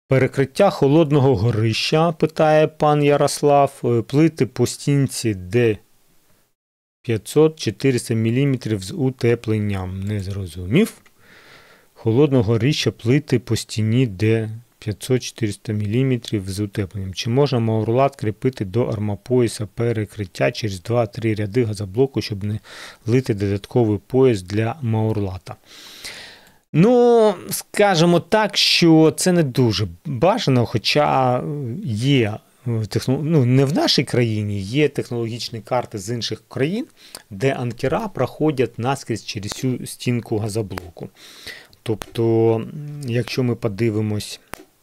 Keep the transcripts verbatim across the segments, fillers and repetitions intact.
Перекриття холодного горища, питає пан Ярослав, плити по стінці Д п'ятсот чотириста міліметрів з утепленням. Не зрозумів. Холодного горища, плити по стіні Д п'ятсот чотириста міліметрів з утепленням. Чи можна маурлат кріпити до армопояса перекриття через два-три ряди газоблоку, щоб не лити додатковий пояс для маурлата? Ну, скажімо так, що це не дуже бажано, хоча є, ну, не в нашій країні, є технологічні карти з інших країн, де анкера проходять наскрізь через всю стінку газоблоку. Тобто, якщо ми подивимось,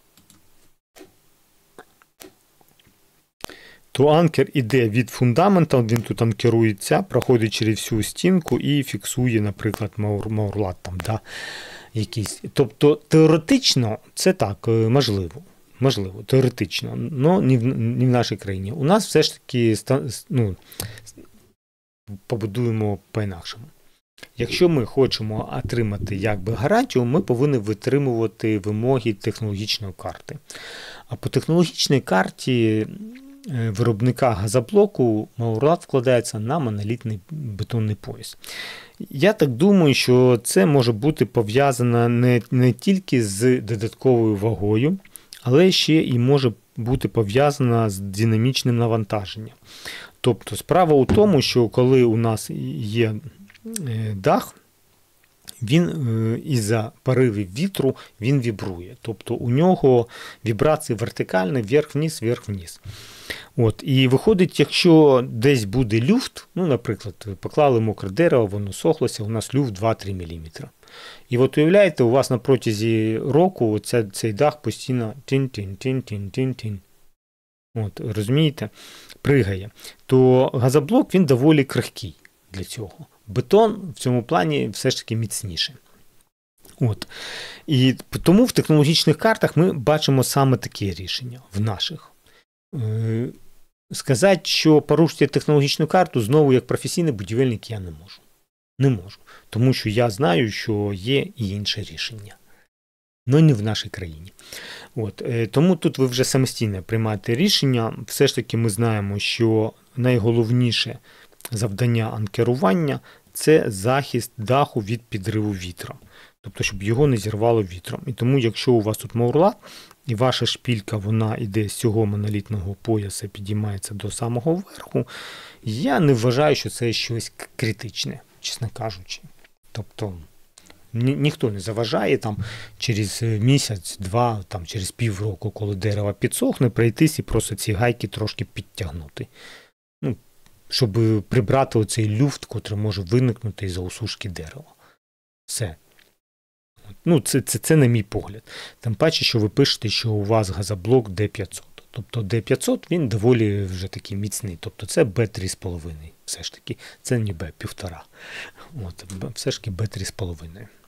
то анкер іде від фундамента, він тут анкерується, проходить через всю стінку і фіксує, наприклад, маурлат там, да, якийсь. Тобто, теоретично це так, можливо. Можливо, теоретично, але не в, не в нашій країні. У нас все ж таки, ну, побудуємо по-інакшому. Якщо ми хочемо отримати якби гарантію, ми повинні витримувати вимоги технологічної карти. А по технологічній карті виробника газоблоку маурлат вкладається на монолітний бетонний пояс. Я так думаю, що це може бути пов'язано не, не тільки з додатковою вагою, але ще і може бути пов'язано з динамічним навантаженням. Тобто справа у тому, що коли у нас є дах, він із-за поривів вітру він вібрує. Тобто у нього вібрації вертикальні, вверх-вниз, вверх-вниз. От, і виходить, якщо десь буде люфт, ну, наприклад, поклали мокре дерево, воно сохлося, у нас люфт два-три міліметри. І от уявляєте, у вас на протязі року ця, цей дах постійно тин-тин-тин-тин-тин-тин. От, розумієте, пригає. То газоблок, він доволі крихкий для цього. Бетон в цьому плані все ж таки міцніший. От. І тому в технологічних картах ми бачимо саме такі рішення в наших. Е, сказати, що порушити технологічну карту знову як професійний будівельник я не можу. Не можу. Тому що я знаю, що є і інше рішення. Але не в нашій країні. От. Е, тому тут ви вже самостійно приймаєте рішення. Все ж таки ми знаємо, що найголовніше завдання анкерування – це захист даху від підриву вітру. Тобто, щоб його не зірвало вітром. І тому, якщо у вас тут маурлат, і ваша шпілька, вона йде з цього монолітного пояса, підіймається до самого верху, я не вважаю, що це щось критичне, чесно кажучи. Тобто, ні, ніхто не заважає там через місяць, два, там, через півроку, коли дерево підсохне, пройтись і просто ці гайки трошки підтягнути. Ну, щоб прибрати оцей люфт, котрий може виникнути із-за усушки дерева. Все. Ну, це, це, це на мій погляд. Тим паче, що ви пишете, що у вас газоблок Д п'ятсот. Тобто Д п'ятсот, він доволі вже такий міцний. Тобто це Б три з половиною. Все ж таки, це не Б півтора. От, все ж таки Б три з половиною.